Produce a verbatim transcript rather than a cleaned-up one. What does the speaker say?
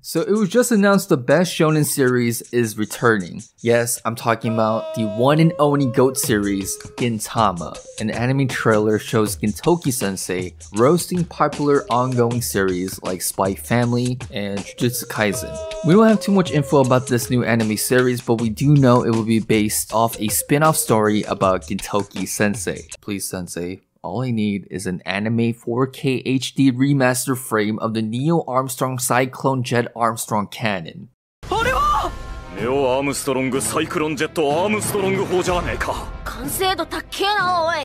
So it was just announced the best shonen series is returning. Yes, I'm talking about the one and only GOAT series, Gintama. An anime trailer shows Gintoki-sensei roasting popular ongoing series like Spy Family and Jujutsu Kaisen. We don't have too much info about this new anime series, but we do know it will be based off a spin-off story about Gintoki-sensei. Please, sensei. All I need is an anime four K H D remaster frame of the Neo Armstrong Cyclone Jet Armstrong cannon. ネオアームストロングサイクロンジェットアームストロング砲じゃねえか。 完成度高えなおい。